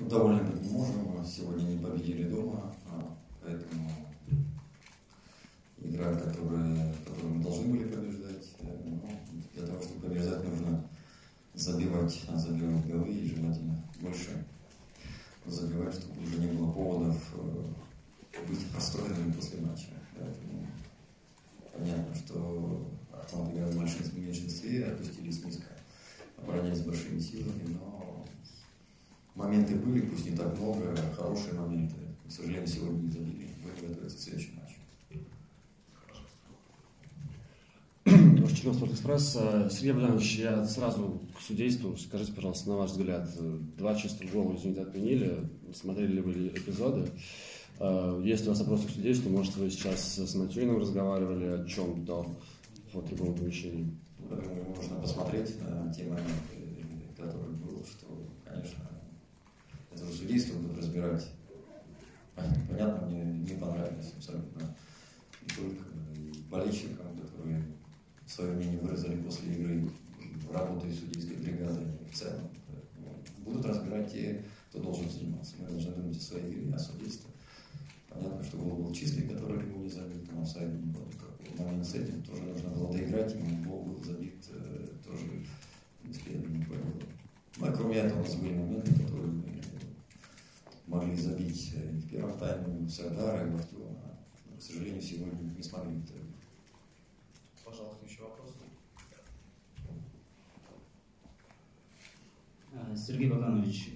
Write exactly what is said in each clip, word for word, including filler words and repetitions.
Довольны быть не можем. Сегодня не победили дома, поэтому игра, которая, которую мы должны были побеждать, но для того, чтобы побеждать, нужно забивать, забивать голы и желательно больше забивать, чтобы уже не было поводов быть расстроенными после матча. Поэтому понятно, что Ахмат играл в меньшинстве, опустились низко, оборонялись с большими силами, но моменты были, пусть не так много, хорошие моменты. К сожалению, сегодня не забили. Будем готовиться к следующему матчу. Чернов Спортэкспресс. Сергей Богданович, я сразу к судейству. Скажите, пожалуйста, на ваш взгляд, два чистых гола, извините, отменили. Смотрели ли вы эпизоды? Если у вас вопросы к судейству, может, вы сейчас с Матюиным разговаривали о чем-то в трибунном помещении? Думаю, можно посмотреть на те моменты, которые было, что, конечно, это же судейство будет разбирать. Понятно, мне не понравилось абсолютно. И только болельщикам, которые свое мнение выразили после игры, работы судейской бригады в целом. Будут разбирать те, кто должен заниматься. Мы должны думать о своей игре, о судействе. Понятно, что гол был чистый, который ему не забит, но офсайда не было никакого. Момент с этим тоже нужно было доиграть, ему гол был забит э, тоже исследованием по игру. Ну, а кроме этого у нас были моменты, которые мы могли забить и в первом тайме, в Сардара, и в Артема. Но, к сожалению, сегодня не смогли это. Пожалуйста, еще вопросы? Сергей Богданович,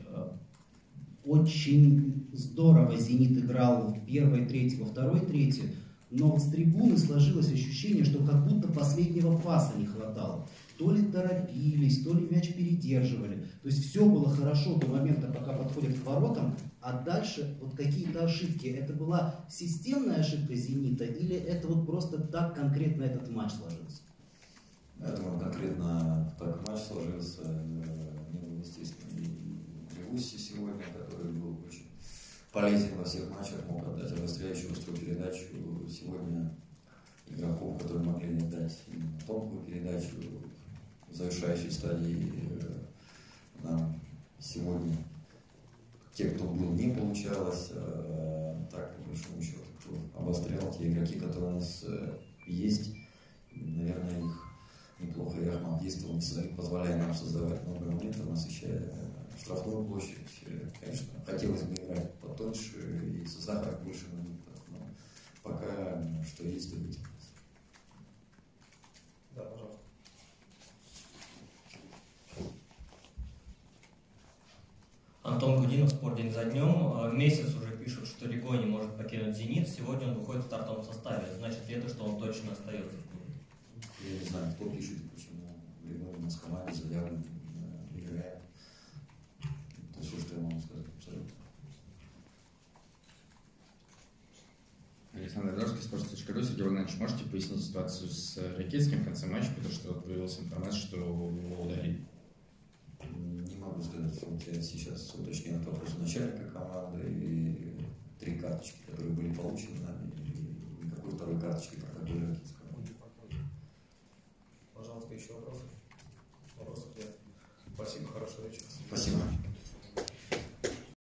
очень здорово «Зенит» играл в первой трети, во второй трети, но вот с трибуны сложилось ощущение, что как будто последнего паса не хватало. То ли торопились, то ли мяч передерживали. То есть все было хорошо до момента, пока подходят к воротам, а дальше вот какие-то ошибки. Это была системная ошибка «Зенита» или это вот просто так конкретно этот матч сложился? Я думаю, конкретно так матч сложился. Не, естественно, и Левуси сегодня, который был очень полезен во всех матчах, мог отдать обостряющую острую передачу. Сегодня игроков, которые могли отдать тонкую передачу в завершающей стадии, нам сегодня те, кто был, не получалось. А так, по большому счету, кто обострял, те игроки, которые у нас есть, наверное, их неплохо и Ахмат действовал, позволяя нам создавать много моментов, насыщая штрафную площадь. Конечно, хотелось бы играть потоньше и создавать больше моментов, но пока что есть, то быть. Да, пожалуйста. Антон Гудинов, «Спортдень за днем». Месяц уже пишут, что Ригой не может покинуть «Зенит». Сегодня он выходит в стартовом составе. Значит ли это, что он точно остается в клубе? Я не знаю, кто пишет, почему Ригой у нас в команде заявлен, играет. Это все, что я могу сказать абсолютно. Александр Дорский, спортс.ру. Сергей Богданович, можете пояснить ситуацию с Ракитским в конце матча, потому что появилась информация, что его ударили? Не могу сказать, вот я сейчас уточнил вопрос начальника команды и три карточки, которые были получены нами, и никакой второй карточки пока были Ракитского. Пожалуйста, еще вопросы? Вопросов нет. Спасибо, хорошего вечера. Спасибо.